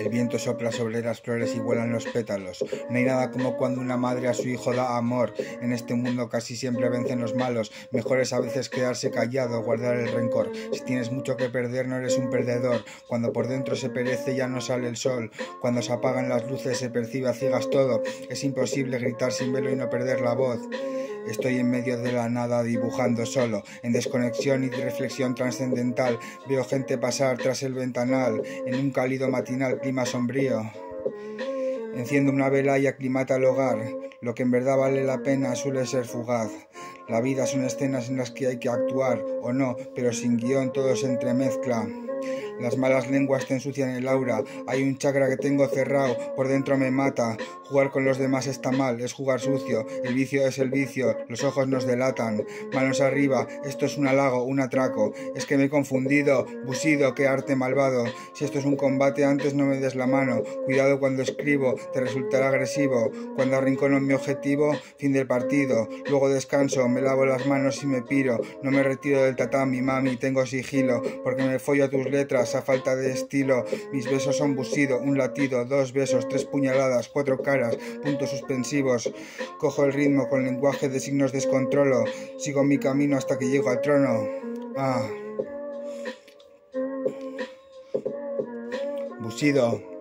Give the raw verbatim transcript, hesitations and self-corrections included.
El viento sopla sobre las flores y vuelan los pétalos. No hay nada como cuando una madre a su hijo da amor. En este mundo casi siempre vencen los malos. Mejor es a veces quedarse callado, guardar el rencor. Si tienes mucho que perder no eres un perdedor. Cuando por dentro se perece ya no sale el sol. Cuando se apagan las luces se percibe a ciegas todo. Es imposible gritar sin velo y no perder la voz. Estoy en medio de la nada dibujando solo, en desconexión y reflexión trascendental. Veo gente pasar tras el ventanal, en un cálido matinal clima sombrío. Enciendo una vela y aclimata el hogar. Lo que en verdad vale la pena suele ser fugaz. La vida son escenas en las que hay que actuar, o no, pero sin guión todo se entremezcla. Las malas lenguas te ensucian el aura. Hay un chakra que tengo cerrado, por dentro me mata. Jugar con los demás está mal, es jugar sucio. El vicio es el vicio, los ojos nos delatan. Manos arriba, esto es un halago, un atraco. Es que me he confundido, busido, qué arte malvado. Si esto es un combate antes no me des la mano. Cuidado cuando escribo, te resultará agresivo. Cuando arrincono mi objetivo, fin del partido. Luego descanso, me lavo las manos y me piro. No me retiro del tatami, mami, tengo sigilo. Porque me follo a tus letras a falta de estilo. Mis besos son busido, un latido, dos besos, tres puñaladas, cuatro caras, puntos suspensivos. Cojo el ritmo con lenguaje de signos descontrolo. Sigo mi camino hasta que llego al trono. Ah. Busido.